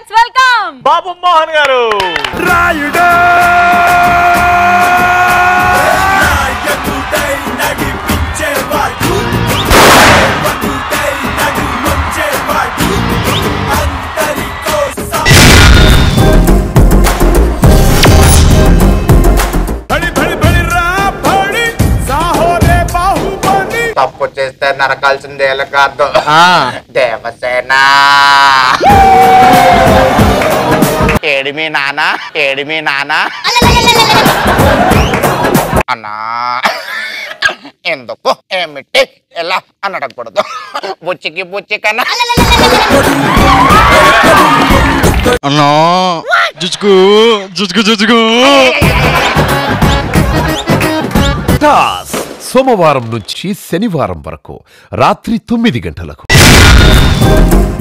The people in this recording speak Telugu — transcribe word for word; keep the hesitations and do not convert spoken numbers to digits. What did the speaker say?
లెట్స్ వెల్కమ్ బాబు మోహన్ గారు. రాయుడు తప్పు చేస్తే నరకాల్సిందే కాదు దేవసేన. ఏడిమి నానా ఏడిమి నానా అన్నా ఎందుకు ఏమిటి ఎలా అని అడగకూడదు. బుచ్చికి బుచ్చి కన్నా అన్నా జుజుకు జుజుకు జుజుకు. సోమవారం నుంచి శనివారం వరకు రాత్రి తొమ్మిది గంటలకు.